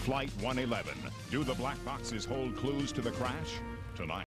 Flight 111. Do the black boxes hold clues to the crash? Tonight.